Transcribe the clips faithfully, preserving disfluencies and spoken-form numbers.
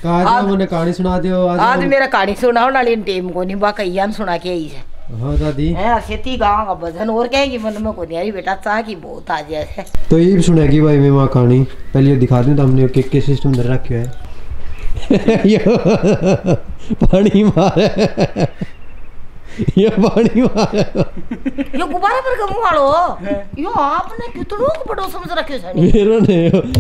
आज मैंने कहानी सुना दियो आज आज मेरा कहानी सुनाओ नाली टेम को नहीं बाका यान सुना के आई है। हाँ दादी है खेती गांव का भजन और कहेगी मन में को नहीं बेटा चाह की बहुत आ जाए है। तो ये सुनेगी भाई मैं वहाँ कहानी पहले ये दिखा दूं तो हमने केक के सिस्टम इधर रखे है। यो पानी मारे ये पानी मारे यो गुब्बारा पर कम वालो यो आपने कितनों को बड़ो समझ रखे है मेरो ने।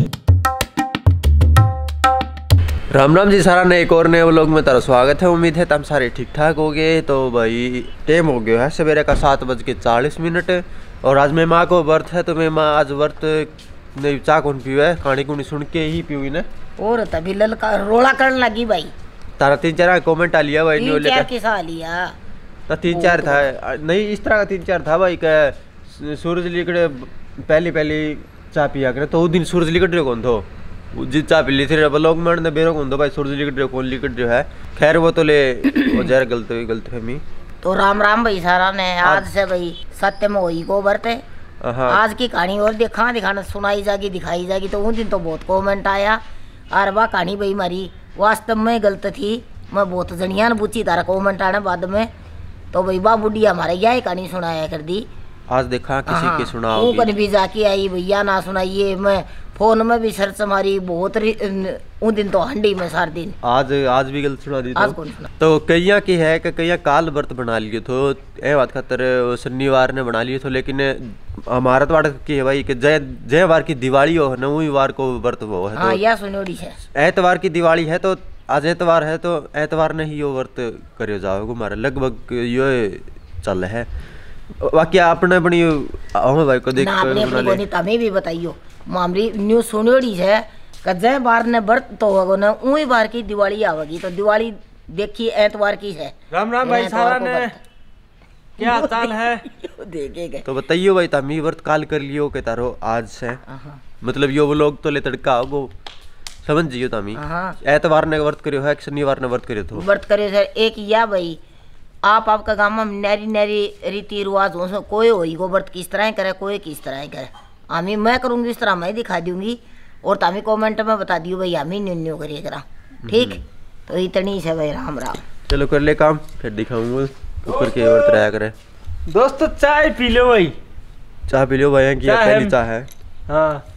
राम राम जी सारा ने एक और नए व्लॉग में तारा स्वागत है। उम्मीद है तुम सारे ठीक ठाक हो गए। तो भाई टाइम हो गया है सवेरे का सात बज के चालीस मिनट और आज मैं माँ को व्रत है तो मैं माँ आज व्रत नहीं चाह कौन पीऊ है कहानी कुनी सुन के ही पीऊ ने और तभी ललका रोड़ा करने लगी भाई। तारा तीन चार कमेंट आ लिया भाई तीन चार किसा लिया तो तीन चार था नहीं इस तरह का तीन चार था भाई का सूरज लिकड़े पहली पहली चाय पिया करे तो उस दिन सूरज लिकड़ रहे कौन थो जी चाय पी ली थी ब्लॉग में ने बेरो कौन दो भाई सूरज लिकड़ रहे कौन लिकड़ रहे है खैर वो तो ले वो जरा गलत हुई गलत फहमी। तो राम राम भाई सारा ने आज से भाई सत्य में वही को बरते आज की कहानी और देखा दिखाना सुनाई जाएगी दिखाई जाएगी। तो उन दिन तो बहुत कमेंट आया और वह कहानी भाई हमारी वास्तव में गलत थी मैं बहुत जनिया न पूछी तारा कमेंट आने बाद में तो भाई बा बुढ़िया हमारे यही कहानी सुनाया कर दी। आज देखा किसी की सुनाओ कर भी जाके आई भैया ना सुनाइए मैं फोन में भी सर्च हमारी बहुत उन दिन तो हंडी में सार दिन आज आज भी गलत सुना दी आज तो, कौन सुना? तो कईया की है कि कईया काल व्रत बना लिए तो ए बात खातर शनिवार ने बना लिए तो लेकिन हमारा तो की है भाई कि जय जय वार की दिवाली हो न वही वार को व्रत वो है। हाँ तो यह सुनोड़ी है एतवार की दिवाली है तो आज एतवार है तो एतवार ने ही यो व्रत करियो जाओगे हमारा लगभग यो चल है बाकी आपने अपनी भाई को देख अपनी तमें भी बताइयो मामरी न्यूज सुनोड़ी है जय बार ने व्रत तो होगा ना उही बार की दिवाली आवेगी तो दिवाली देखिए एतवार की है। राम राम भाई सारा ने क्या हाल है देखेगा तो बताइयो भाई तमी व्रत काल कर लियो के तारो आज से मतलब यो लोग तो ले तड़का हो समझ जियो तमी एतवार ने व्रत करियो है शनिवार ने व्रत करियो तो व्रत करियो सर एक या भाई आप आपका गांव में नैरी नैरी रीति रिवाज हो कोई होई को व्रत किस तरह करे कोई किस तरह करे हमी मैं करूंगी इस तरह मैं दिखा दूंगी और तामी कमेंट में बता दियो भाई हमी न्यू करिए करा ठीक तो इतनी से भाई राम राम चलो कर ले काम फिर दिखाऊंगा ऊपर के व्रत रहा करे। दोस्तों चाय पी लो भाई चाय पी लो भाई की पहली चाय है। हाँ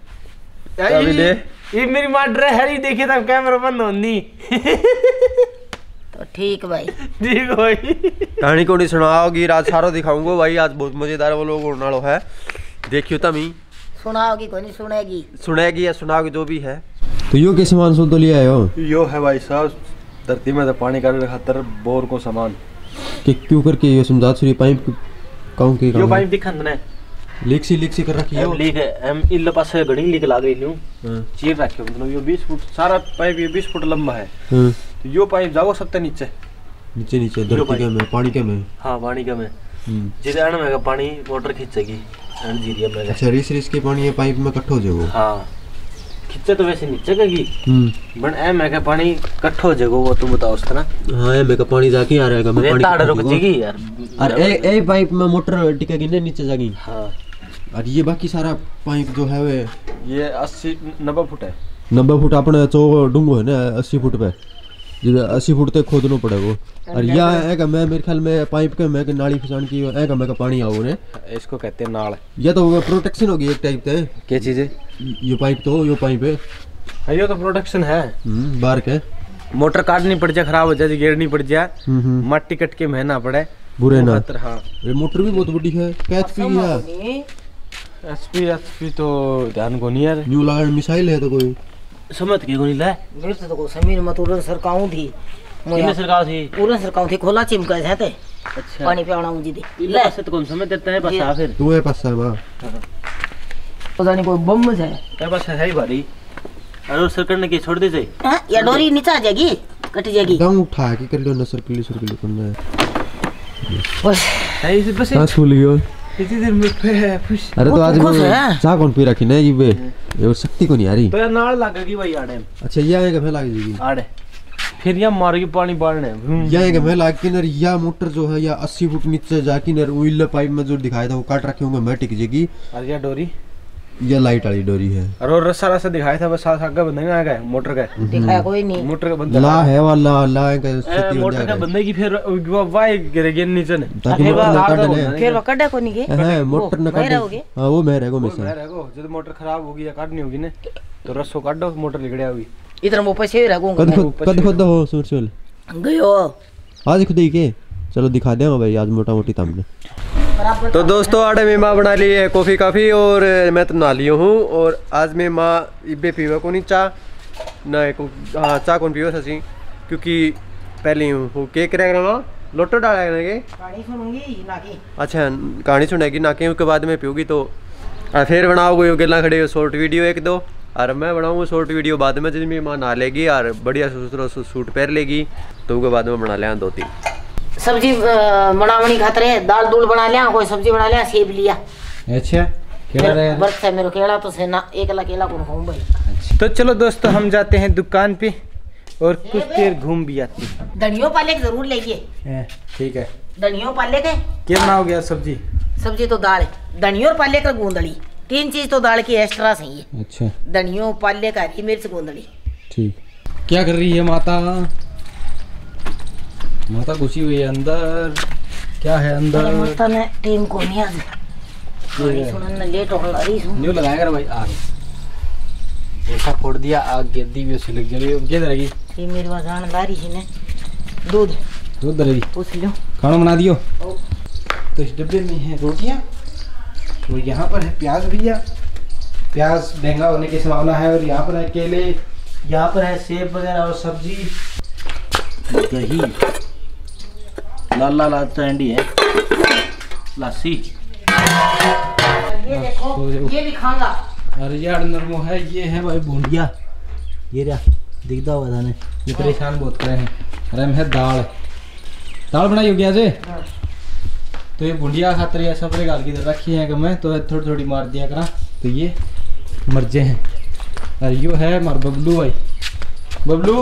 चाय दे ये मेरी मां ड्रे हरी देखिए तब कैमरा बंद होनी तो ठीक भाई ठीक भाई कहानी को नहीं सुनाओगी रात सारो दिखाऊंगा भाई आज बहुत मजेदार वो लोग उड़नालो है देखियो तमी सुनाओगी कोई नहीं सुनेगी सुनेगी या सुनाओगी जो भी है। तो यो के सामान सो तो लिया है यो यो है भाई साहब धरती में तो पानी का खातर बोर को सामान कि क्यों करके ये समझा सूरी पाइप काउं की यो पाइप दिखा ने लीक सी लीक सी कर रखी है लीक है हम इल्ले पास घड़ी लीक लाग रही न्यू चीर रखियो मतलब यो बीस फुट सारा पाइप ये बीस फुट लंबा है तो यो पाइप जाओ सकते नीचे नीचे नीचे धरती के में पानी के में हां पानी के में जिसे आने में पानी मोटर खींचेगी जीरिया में अच्छा रिस रिस के पानी ये पाइप में इकट्ठा हो जाएगा। हां खींचे तो वैसे नीचे कगी बन ए में का पानी इकट्ठा हो जाएगा वो तुम बताओ उसका ना। हां ए में का पानी जाके आ रहेगा मैं पानी ताड़ रुक जाएगी यार और ए ए पाइप में मोटर टिकेगी ना नीचे जाएगी। हां और ये बाकी सारा पाइप जो है वे ये अस्सी नब्बे फुट है नब्बे फुट अपने चो डूंगो है ना अस्सी फुट पे जिधर अस्सी फुट तक खोदना पड़ेगा और या है का मैं मेरे ख्याल में पाइप के मैं नाली फिसान की है का मैं का पानी आओ ने इसको कहते हैं नाल या तो प्रोटेक्शन होगी एक टाइप से क्या चीज है ये पाइप तो यो पाइप है ये तो प्रोटेक्शन है बाहर के मोटर काटनी पड़ जाए खराब हो जाए गिरनी पड़ जाए मट्टी कट के महना पड़े बुरे ना। हाँ ये मोटर भी बहुत बड़ी है क्या एचपी है एचपी एचपी तो ध्यान को नहीं यार न्यू लॉन्च मिसाइल है तो कोई समझ के कोनी ले देख तो को समीर मतुरन सरकाऊ थी कितने सरकार थी पूरा सरकाऊ थी खोला चिमका है ते अच्छा पानी पियाना मुझे दे ले ऐसे तो कौन समझ देता है बस आ फिर तू है पास है पता नहीं कोई बम है ये बस है ही भारी और सरकार ने के छोड़ दे जाए हां या डोरी नीचे आ जाएगी कट जाएगी दम उठा के कर लो न सर्कल सर्कल करना बस है इसे बस सांस फूल गयो इतनी देर में पे खुश अरे तो आज चाह कौन पी रखी ना ये बे ये शक्ति को नहीं आ रही तो यार नाल लगेगी भाई आड़े अच्छा ये आएगा मैं लाग जाएगी आड़े फिर या मार के पानी बाढ़ने ये आएगा मैं लाग के नर या मोटर जो है या अस्सी फुट नीचे जाके नर उइल पाइप में जो दिखाया था वो काट रखे होंगे मैं टिक जाएगी और या डोरी ये लाइट वाली डोरी है और वो रस्सा रस्सा दिखाया था बस साथ आगे बंधे में आ गए मोटर का दिखाया कोई नहीं मोटर का बंदा ला है वाला ला है का स्थिति मोटर का बंदे की फिर वो वाई गिर गया नीचे ने ताकि फिर मोटर वो- न काट ले फिर वो कड्डा को नहीं गए हां मोटर न काट हां वो मैं रहेगो वो में मैं रहेगो जब मोटर खराब होगी या काटनी होगी ने तो रस्सो काट दो मोटर निकलिया होगी इधर वो पैसे रखूं कद खुद कद खुद हो सुरचुल गयो आज खुद ही के चलो दिखा दे भाई आज मोटा मोटी तमने तो दोस्तों आड़े में माँ बना ली है कॉफ़ी काफ़ी और मैं तो नहा लिया हूँ और आज मैं माँ इबे पीवे को नहीं चाह ना को हाँ चाह कौन पीवे सची क्योंकि पहले हूँ केक रह रहा माँ लोटो डाला है के कहानी सुनूंगी ना की अच्छा कहानी सुनेगी ना के उसके बाद में पीऊँगी तो आ, फिर बनाओगे गिला खड़े शॉर्ट वीडियो एक दो और मैं बनाऊँगा शॉर्ट वीडियो बाद में जिसमें माँ नहा लेगी और बढ़िया सुथरा सूट पहन लेगी तो उसके बाद में बना लिया दो तीन सब्जी बनावनी खातर है दाल दूल बना लिया कोई सब्जी बना लिया सेब लिया अच्छा केला रहे बर्फ है मेरे केला तो से ना एक ला केला कौन खाऊं भाई तो चलो दोस्तों हम जाते हैं दुकान पे और कुछ देर घूम भी आते हैं धनियो पाले के जरूर लेंगे ठीक है धनियो पाले के क्या बनाओगे यार सब्जी सब्जी तो दाल है धनियो और पाले का गूंदड़ी तीन चीज तो दाल की एक्स्ट्रा सही है अच्छा धनियो पाले का हरी मिर्च गूंदड़ी ठीक क्या कर रही है माता माता घुसी हुई है अंदर क्या है अंदर माता ने टीम को नहीं आज सुनने लेट हो रही हूं न्यू लगाएगा रे भाई आग ऐसा फोड़ दिया आग गिर दी भी उसे लग जाएगी क्या करेगी ये मेरी बात जानदारी है ने दूध दूध दरेगी पूछ लो खाना बना दियो तो इस डब्बे में है रोटियां और यहाँ पर है प्याज भैया प्याज महंगा होने की संभावना है और यहाँ पर है केले यहाँ पर है सेब वगैरह और सब्जी दही लाल लाल ट्रेंडी है लस्सी ये देखो ये भी खाऊंगा अरे यार नरमो है ये है भाई बूंदिया ये रहा दिखता हुआ था ने ये परेशान बहुत करे हैं अरे हम है दाल दाल बनाई होगी आज तो ये बूंदिया खातर ये सब गाल की रखी है कि मैं तो थोड़ी थोड़ी मार दिया करा तो ये मर्जे हैं अरे यो है मार बबलू भाई बबलू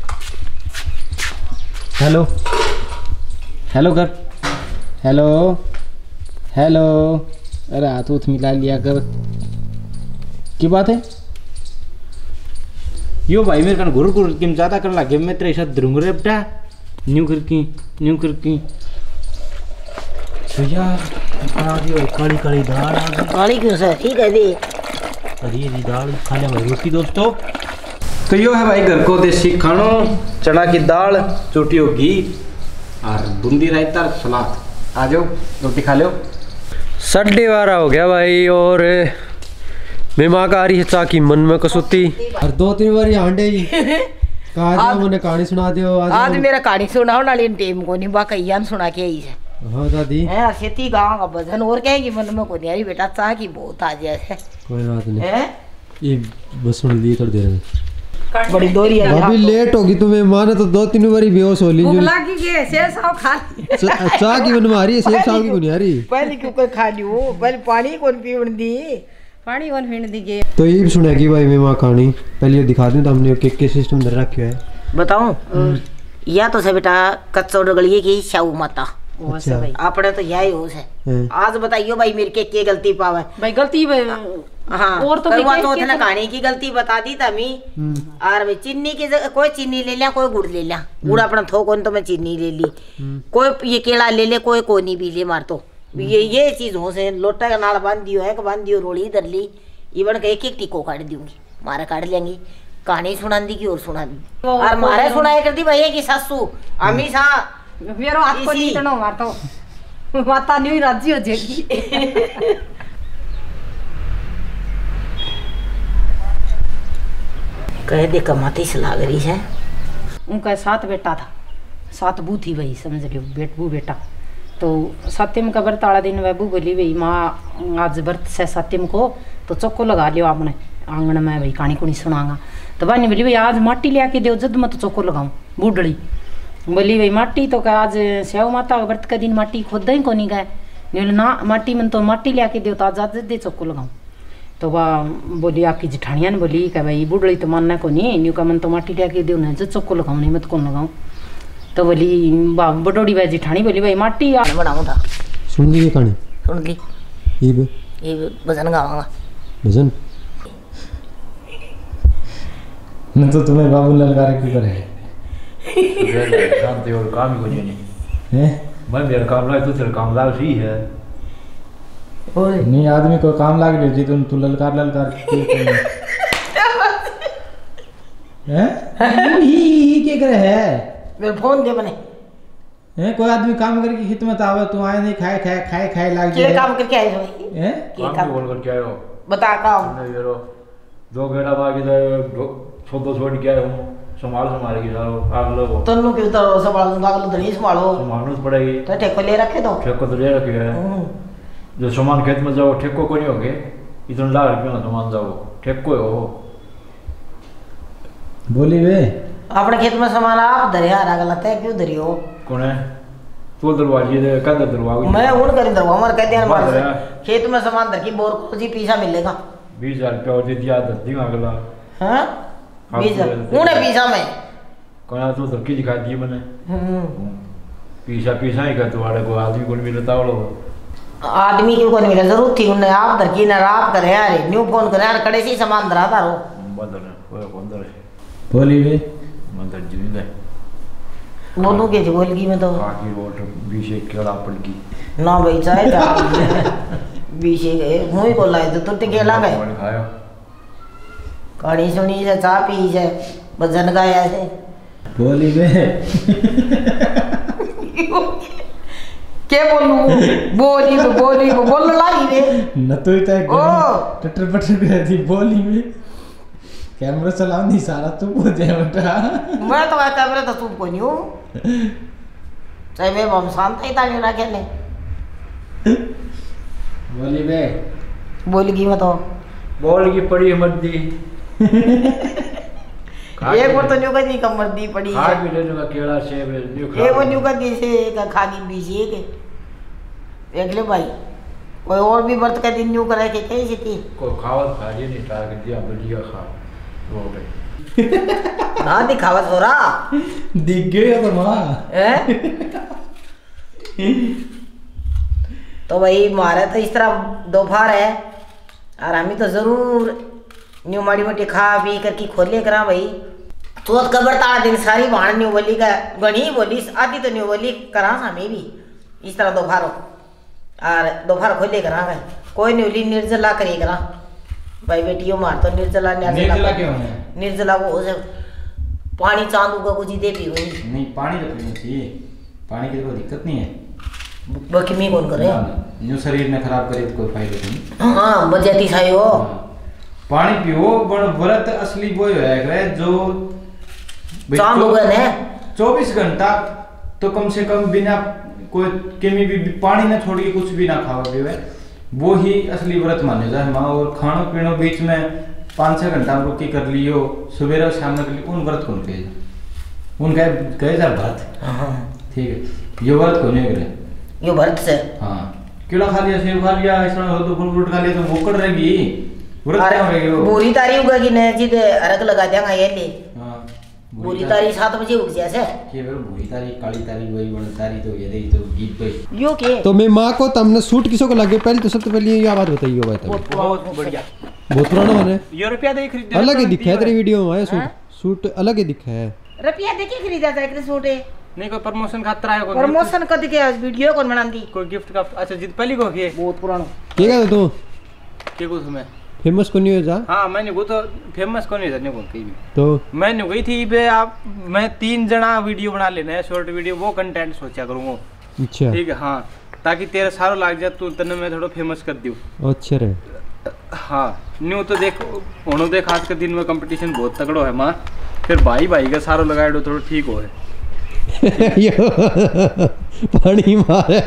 हेलो हेलो कर हेलो हेलो अरे हाथ उथ मिला लिया कर की बात है यो भाई मेरे कन घुर घुर किम ज्यादा कर लगे मैं तेरे साथ द्रुंग रे बेटा न्यू करकी न्यू करकी तो यार आ दी भाई काली काली दाल आ गई काली क्यों सर ठीक है दी अरे ये दाल खा ले भाई रोटी दोस्तों तो यो है भाई घर को देसी खानो चना की दाल चोटियों घी और बूंदी रायता सलाद आ जाओ रोटी खा लो साढ़े बारह हो गया भाई और मैं माँ का आ रही है चाह की मन में कसौती और दो तीन बार हांडे ही कहा मैंने कहानी सुना दियो आज आज मेरा कहानी सुनाओ ना लेन टेम को नहीं बाका यान सुना के आई है हाँ दादी है खेती गांव का भजन और कहेगी मन में को नहीं बेटा चाह की बहुत आ जाए कोई बात नहीं है ये बस सुन ली थोड़ी देर में बड़ी दोरी है अभी लेट होगी तुम्हें माने तो दो तीन बार बेहोश हो ली भूख लगी के सेब साव खा चाह की बनवा रही है सेब साव की बनी आ रही पहले क्यों कोई खा लियो पहले पानी कौन पीवन दी पानी कौन पीने दी तो ये सुनेगी भाई मैं माँ कहानी पहले दिखा दूं तो हमने केक के सिस्टम धर रखे है बताऊं या तो से बेटा कच्चो डगलिए की शाहू माता अच्छा अपने तो यही हो से आज बताइयो भाई मेरे के के गलती पावे भाई गलती हाँ और तो करवा चौथ ने कहानी की गलती बता दी तमी और भाई चीनी की जगह कोई चीनी ले लिया कोई गुड़ ले लिया गुड़ अपना थो कौन तो मैं चीनी ले ली कोई ये केला ले ले कोई कोनी भी ले मार तो ये ये चीज हो से लोटा का नाल बांध दियो है बांध दियो रोड़ी इधर ली इवन के एक एक टिको काट दूंगी मारा काट लेंगी कहानी सुना दी की और सुना दी और मारे सुनाया करती भैया की सासू अम्मी सा मेरो हाथ को नीटनो मार तो माता नहीं राजी हो जाएगी कह दे कमाती से लाग रही है उनका सात बेटा था सात बू थी वही समझ लियो बेट बू बेटा तो सत्यम का व्रत वाला दिन बाबू बोली भाई माँ आज व्रत से सत्यम को तो चौको लगा लियो आपने आंगन में भाई कहानी कुणी सुनागा तो बानी बोली भाई आज माटी ले आके दो जद मैं तो चौको लगाऊं बूढ़ड़ी बोली भाई माटी तो क्या आज सेव माता व्रत का दिन माटी खोद ही को नहीं गए बोले ना माटी में तो माटी ले आके दो तो आज आज दे चौको लगाऊं तो वह बोली आपकी जिठानिया ने बोली क्या भाई बूढ़ड़ी तो मानना को नहीं न्यू का मन तो माटी ले आके दो ना जब चौको लगाऊं नहीं मैं तो कौन लगाऊं तो बोली बटोड़ी भाई जिठानी बोली भाई माटी बनाऊं था सुन ली कहानी सुन ली ये ये भजन गावांगा भजन न तो तुम्हें बाबू ललकार क्यों करे शांति और काम ही कुछ नहीं हैं? मैं मेरा काम लाए तो तेरा काम लाग सी है ओए नहीं आदमी को काम लाग रही जी तुम तू ललकार ललकार क्यों करे हैं? ही ही क्या करे है मेरे फोन दे बने हैं? कोई आदमी काम करके खिदमत आवे तू आए नहीं खाए खाए खाए खाए लाग के जाए काम करके आए भाई हैं? के काम काम भी बोल कर क्या हो बता काम नहीं यारो दो गेड़ा बाकी तो छोटो छोड़ के आया हूँ संभाल संभाल के सारो आग लो तन्नू के उतर संभाल दूंगा अगले दिन ही संभालो संभालना तो पड़ेगी तो ठेको ले रखे तो ठेको तो ले रखे है हम्म। जो सामान खेत में जाओ ठेको को नहीं होगे इतना लाख रुपये का सामान जाओ ठेको हो बोली वे अपने खेत में सामान आप धरे आ रहा गलत है क्यों धरी हो कौन है तो दरवाजे दे कंधे दरवाजे मैं उन करी दरवा मर कह दिया बात है। खेत में सामान धर की बोर को जी पीसा मिलेगा बीस हजार रुपया और दे दिया धरती में अगला हाँ हाँ, बीस तो- उन्हें पीसा में कौन तो धरकी दिखा दी मैंने हम्म। पीसा पीसा ही कर तुम्हारे को आदमी को नहीं मिलता वो आदमी क्यों को नहीं मिला जरूर थी उन्हें आप धर की ना आप करे यार न्यू फोन करे यार कड़े से ही सामान धरा था रो बंदर है वो बंदर है बोली वे बंदर जीवित है बोलूं के बोल की मैं तो बाकी रोड बीस एक केड़ा पड़ गई ना भाई चाहे था बीस एक मुंह को लाए तो तुरते केला गए मैंने खाया कहानी सुनी से चाह पी से भजन गाया से बोली वे क्या बोलूं बोली वो बोली वो बोलने लगी रे न तो इतना ओ! टटर पटर कर दी बोली वे कैमरा चलाओ नहीं सारा तू हो जाए बेटा मैं तो आ कैमरे तो तुम को नहीं हूँ चाहे मैं हम शांत ही ताली रखे ने बोली वे बोल की मैं तो बोल की पड़ी मत दी एक बार तो न्यू का दी कमर दी पड़ी खा है भी लेने का केड़ा सेब है न्यू खा एक बार न्यू का दी से एक खागी बीस एक देख ले भाई कोई और भी व्रत का दिन न्यू करे के कैसी थी को खावत खा लिए नहीं टार कर दिया बढ़िया खा वो गए ना दिखावत हो रहा दिख गया तो माँ है तो भाई मारे तो इस तरह दोपहर है और हम तो जरूर न्यू माड़ी मोटी खा पी करके खोले करा भाई तो कबर ताड़ा दिन सारी भाण न्यू बोली का गणी बोली आधी तो न्यू बोली करा हमें भी इस तरह दोपहर और दोपहर खोले करा भाई कोई न्यू ली निर्जला करे करा भाई बेटियों मार तो निर्जला निर्जला क्यों है निर्जला वो उसे पानी चांद उगा कुछ दे भी हुई नहीं पानी तो पीना चाहिए पानी की तो कोई दिक्कत नहीं है बाकी मैं कौन करे जो शरीर ने खराब करे तो कोई फायदा नहीं हाँ बजाती साई हो पानी पियो बड़ व्रत असली वो है करे जो चांद उगा ने चौबीस घंटा तो कम से कम बिना कोई केमी भी, भी पानी ना छोड़िए कुछ भी ना खाओ पीवे वो ही असली व्रत माने जाए माँ और खानो पीनो बीच में पाँच छः घंटा रुकी कर लियो सवेरे और शाम कर लियो उन व्रत कौन कहे उन कहे कहे जा व्रत ठीक है ये व्रत कौन करे यो भरत से हाँ केला खा लिया सेब खा लिया ऐसा हो तो फल फ्रूट खा लिया तो भूख रहेगी व्रत क्या होगी वो पूरी तारी उगा की ने सीधे अरग लगा देगा ये ले हाँ पूरी तारी सात बजे उग जैसे ये बेरो भूरी तारी काली तारी वही बड़ी तारी तो ये दे तो गीत पे यो के तो मैं माँ को तमने सूट किसों को लगे पहले तो सबसे पहले ये बात बताइए भाई तब बहुत बढ़िया बहुत पुराना मैंने ये रुपया दे खरीद अलग ही दिखा है तेरी वीडियो में आया सूट सूट अलग ही दिखा है रुपया देखी खरीदा था एक सूट है नहीं कोई प्रमोशन खातर आया कोई प्रमोशन कद के वीडियो कौन बनाती कोई गिफ्ट का अच्छा जित पहली को के बहुत पुराना क्या कहते तू के कुछ में फेमस को नहीं हो जा हाँ मैंने वो तो फेमस को नहीं जाने को कहीं भी तो मैंने गई थी बे आप मैं तीन जना वीडियो बना लेना है शॉर्ट वीडियो वो कंटेंट सोचा करूँगा अच्छा ठीक है हाँ ताकि तेरा सारो लाग जाए तू तने मैं थोड़ा फेमस कर दूँ अच्छा रे हाँ न्यू तो देख होनो देख आज के दिन में कंपटीशन बहुत तगड़ो है माँ फिर भाई भाई का सारो लगाए दो थोड़ा ठीक हो यो पानी मारे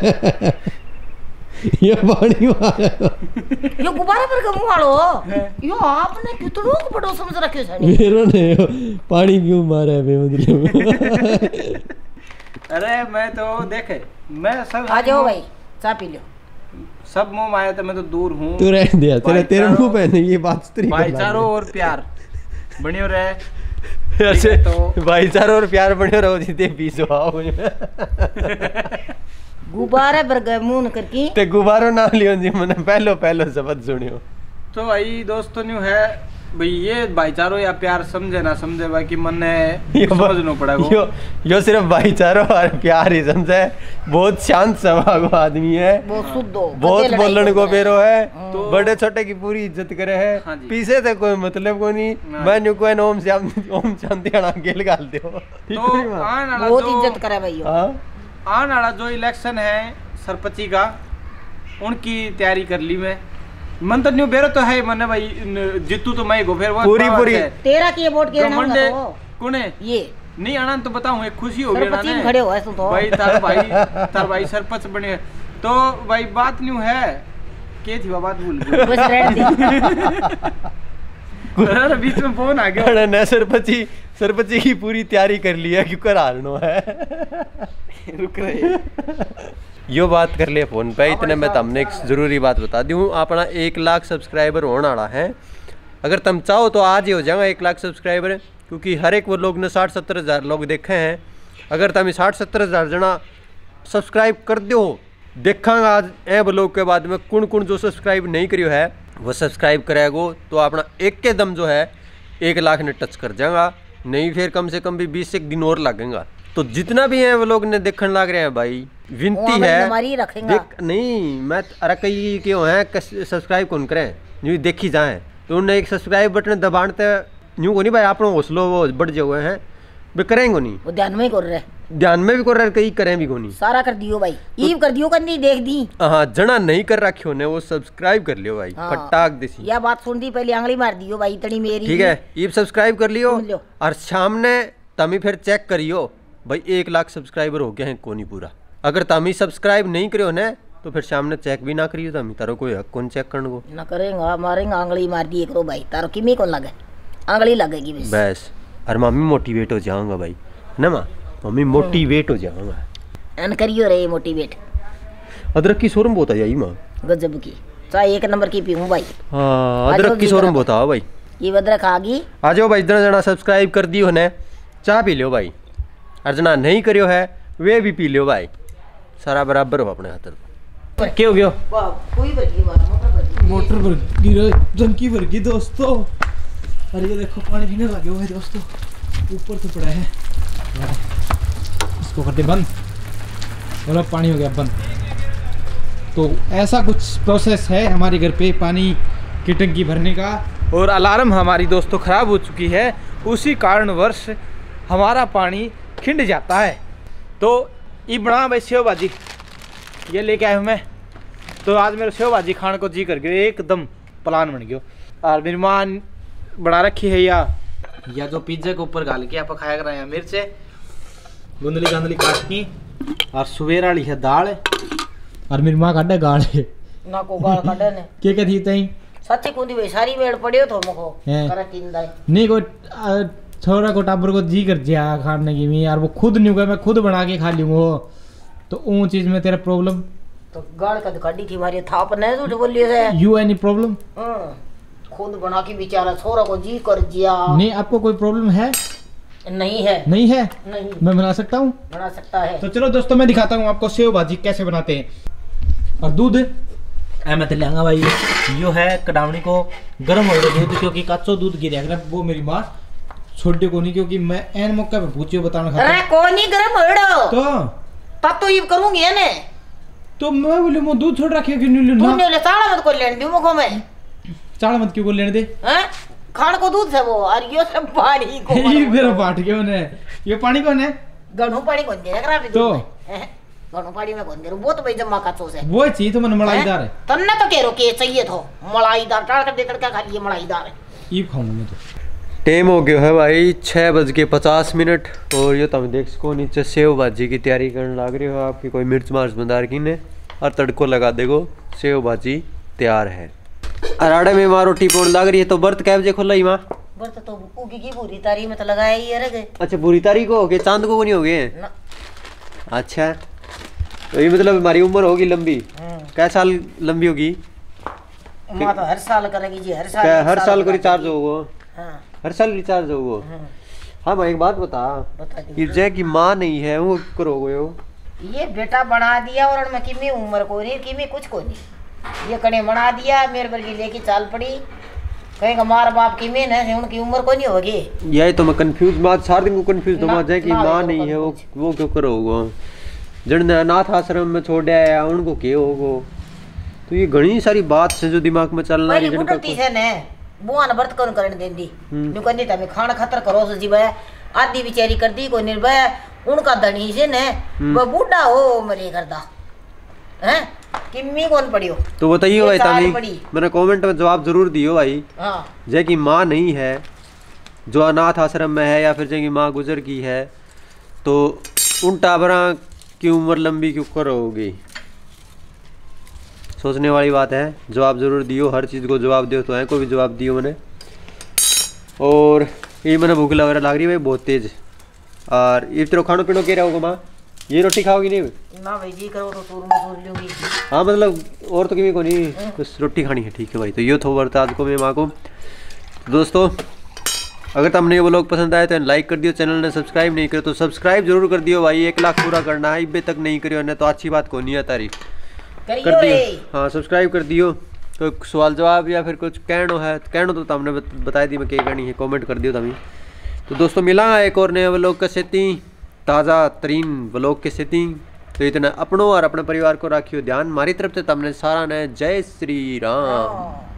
ये पानी मारे यो गुब्बारा पर कम वालो यो आपने कितनो बड़ो समझ रखे छनी मेरो ने पानी क्यों मारा है मतलब अरे मैं तो देखे मैं सब आ जाओ भाई चाय पी लो सब मुंह माया तो मैं तो दूर हूँ तू रह दिया तेरे तेरे मुंह पे नहीं ये बात स्त्री भाईचारो और प्यार बढ़िया रहे ऐसे तो भाईचारा और प्यार बढ़िया रहो जीते पीसो आओ गुब्बारे पर गए मुंह करके ते गुब्बारो नाम लियो जी मैंने पहलो पहलो शब्द सुनियो तो भाई दोस्तों न्यू है भाई ये भाईचारो या प्यार समझे ना समझे भाई कि मन ने समझना पड़ेगा। यो यो सिर्फ भाईचारो और प्यार ही समझे। बहुत शांत स्वभाव का आदमी है, बहुत शुद्ध हो, बहुत कदे बोलने लड़ाई को को बेरो है, तो बड़े छोटे की पूरी इज्जत करे है। हाँ जी। पीछे से कोई मतलब को नहीं। मैं न्यू कोई ओम श्याम ओम शांति अणा गेल गाल दो तो आने वाला बहुत जो इज्जत करे भाई। हां आने वाला जो इलेक्शन है सरपंची का उनकी तैयारी कर ली मैं। मन तो न्यू बेरो तो है मने भाई जीतू तो मैं गो फिर वो पूरी पूरी तेरा की वोट के ना घमंड कोने ये नहीं आना तो बताऊं एक खुशी हो गई ना सरपंच खड़े हो तू तो भाई तार भाई तार भाई सरपंच बने तो भाई बात न्यू है के थी वो बात भूल गया बस रहने दे। अरे बीच में फोन आ गया। अरे न सरपंची सरपंची की पूरी तैयारी कर ली है क्यों कर हारनो है। रुक रहे यो बात कर लिया फोन पे। इतने में तुमने एक जरूरी बात बता दूं, अपना एक लाख सब्सक्राइबर होने वाला है। अगर तुम चाहो तो आज ही हो जाएगा एक लाख सब्सक्राइबर, क्योंकि हर एक वो लोग ने साठ सत्तर हज़ार लोग देखे हैं। अगर तुम साठ सत्तर हज़ार जना सब्सक्राइब कर दो देखांगा आज ए ब्लॉग के बाद में कौन कौन जो सब्सक्राइब नहीं करियो है वो सब्सक्राइब करेगो तो अपना एक के दम जो है एक लाख ने टच कर जाएगा। नहीं फिर कम से कम भी बीस एक दिन और लगेगा। तो जितना भी है वो लोग ने देखने लग रहे हैं भाई, विनती है देख नहीं मैं अरे कई क्यों है सब्सक्राइब कौन करें न्यू देखी जाए तो उन्हें एक सब्सक्राइब बटन दबाते न्यू को नहीं भाई आप हौसलो वो बढ़ जाओ हैं वे करेंगे नहीं। वो ध्यान में ही कर रहे ध्यान में भी कर रहे कई करें भी कोनी सारा कर दियो भाई ईव कर दियो कर नहीं देख दी। हाँ जना नहीं कर रखियो ने वो सब्सक्राइब कर लियो भाई। हाँ, फटाक देसी या बात सुन दी पहले आंगली मार दियो भाई इतनी मेरी ठीक है। ईव सब्सक्राइब कर लियो सुन लो। और सामने तमी फिर चेक करियो भाई एक लाख सब्सक्राइबर हो गया है कोनी पूरा। अगर तमी सब्सक्राइब नहीं करियो ने तो फिर सामने चेक भी ना करियो तमी तारो कोई हक कौन चेक करने को ना करेंगा मारेंगा आंगली मार दी करो भाई तारो किमी कौन लगे आंगली लगेगी बस बस। और मम्मी मोटिवेट हो जाऊंगा भाई ना माँ मम्मी मोटिवेट हो जाऊंगा एन करियो रे मोटिवेट। अदरक की शोरूम बहुत आई माँ गजब की चाहे एक नंबर की पीऊँ भाई। हाँ अदरक की शोरूम बहुत आओ भाई। ये अदरक आ गई आ जाओ भाई। इतना जना सब्सक्राइब कर दियो ने चाह पी लो भाई और जना नहीं करियो है वे भी पी लियो भाई। सारा बराबर हो अपने हाथ पर क्या हो गया कोई बरकी वाला मोटर बरकी मोटर भर गिरा टंकी भर गई दोस्तों। अरे ये देखो पानी पीने लगे हुए दोस्तों ऊपर तो पड़ा है। इसको करते बंद और अब पानी हो गया बंद। तो ऐसा कुछ प्रोसेस है हमारे घर पे पानी की टंकी भरने का। और अलार्म हमारी दोस्तों ख़राब हो चुकी है उसी कारणवश हमारा पानी खिंड जाता है। तो ये बना भाई सेव भाजी ये लेके आया हूँ मैं। तो आज मेरे सेव भाजी खाने को जी कर गयो एकदम प्लान बन गयो। और मेरी माँ बना रखी है या या जो पिज्जा के ऊपर गाल के आप खाया कर रहे हैं मिर्च गुंदली गांदली काट की। और सुबेर वाली है दाल और मेरी माँ काटे गाल ना को गाल काटे ने के के थी तई सच्ची कुंदी भाई सारी वेड़ पड़ियो तो मको हैं। करे तीन दाई नहीं कोई आ, छोरा को टाबर को जी कर जिया खाने की मैं यार वो खुद नहीं हुआ मैं खुद बना के खा लूँगा तो वो चीज में तेरा प्रॉब्लम तो गाड़ का गाड़ी थी मारी था पर नहीं झूठ बोलिए से यू एनी प्रॉब्लम खुद बना के बेचारा छोरा को जी कर जिया। नहीं आपको कोई प्रॉब्लम है नहीं है नहीं है नहीं मैं बना सकता हूँ बना सकता है। तो चलो दोस्तों मैं दिखाता हूँ आपको सेव भाजी कैसे बनाते हैं। और दूध ए मैं लियांगा भाई यो है कडावनी को गर्म हो गया दूध क्योंकि कच्चो दूध गिरा वो मेरी माँ छोटे को नहीं क्योंकि मैं एन मौका पे पूछियो बताना खाता अरे कोई नहीं गर्म होड़ो तो तब तो ये करूंगी है ने तो मैं बोले मैं दूध छोड़ रखे क्यों नहीं तू लेना ने ले साड़ा मत को लेने दूं मुखो में चाड़ मत क्यों को लेने दे हैं खान को दूध है वो और यो सब पानी को ये मेरा पाट क्यों ने ये पानी कौन है गणू पानी कौन दे करा तो गणू पानी में कौन दे वो तो भाई जम्मा का चोस है वो चाहिए तो मन मलाईदार है तन्ने तो कह रो के चाहिए तो मलाईदार टाड़ कर दे कर क्या खा लिए मलाईदार है ये खाऊंगा मैं तो। टाइम हो गया है भाई छः बज के पचास मिनट और ये तुम देख सको नीचे सेव भाजी की तैयारी करने लग रही हो आपकी कोई मिर्च मार्च बंदार की ने और तड़को लगा देगो सेव भाजी तैयार है। अराड़े में माँ रोटी पोड़ लग रही है तो बर्त कै बजे खुला ही माँ बर्त तो उगी की पूरी तारीख में तो लगाया ही है रे। अच्छा पूरी तारीख को हो गए चांद को नहीं हो गए अच्छा तो ये मतलब हमारी उम्र होगी लंबी कै साल लंबी होगी माँ तो हर साल करेगी जी हर साल हर साल को रिचार्ज होगा हाँ हर साल रिचार्ज होगा। हाँ मैं एक बात बता कि जय की माँ नहीं है वो करोगे हो ये बेटा बढ़ा दिया और मैं किमी उम्र को नहीं किमी कुछ को नहीं ये कने बना दिया मेरे बल्कि लेके चाल पड़ी कहीं का मार बाप की मेन है उनकी उम्र को नहीं होगी। यही तो मैं कंफ्यूज बात सारे दिन को कंफ्यूज तो मत जाए कि माँ नहीं है वो वो क्यों करोगे जन अनाथ आश्रम में छोड़ा है उनको क्या होगो। तो ये घनी सारी बात है जो दिमाग में चलना है जन का ने बुआ ने व्रत कौन करने देंदी नु कहनी तमे खाना खतर करो सो जीवा आधी बेचारी कर दी कोई निर्भय उनका धनी से ने वो बूढ़ा हो मरे करदा हैं किम्मी कौन पड़ियो। तो बताइए भाई तभी मैंने कमेंट में जवाब जरूर दियो भाई। हाँ जय की माँ नहीं है जो अनाथ आश्रम में है या फिर जय की माँ गुजर की है तो उन टाबरा की उम्र लंबी क्यों करोगी। सोचने वाली बात है। जवाब जरूर दियो हर चीज़ को जवाब दियो तो है को भी जवाब दियो मैंने। और ये मैंने भूख लग रहा लग रही है भाई बहुत तेज। और ये तेरे खानो पीनो कह रहा होगा माँ ये रोटी खाओगी नहीं ना भाई जी करो तो सूर में सूर लूंगी। हाँ मतलब और तो किसी को नहीं बस रोटी खानी है ठीक है भाई। तो ये थो वर्ता आज को मेरी माँ को। तो दोस्तों अगर तुमने ये व्लॉग पसंद आए तो लाइक कर दियो चैनल ने सब्सक्राइब नहीं करे तो सब्सक्राइब जरूर कर दियो भाई। एक लाख पूरा करना है इब्बे तक नहीं करियो ने तो अच्छी बात को नहीं है तारी कर दियो। हाँ सब्सक्राइब कर दियो। कोई तो सवाल जवाब या फिर कुछ कहनो है कहनो तो तुमने बताई दी मैं क्या कहनी है कॉमेंट कर दियो तुम्हें। तो दोस्तों मिला एक और नए व्लॉग के सेती ताज़ा तरीन व्लॉग के सेती। तो इतना अपनों और अपने परिवार को रखियो ध्यान। हमारी तरफ से तुमने सारा ने जय श्री राम।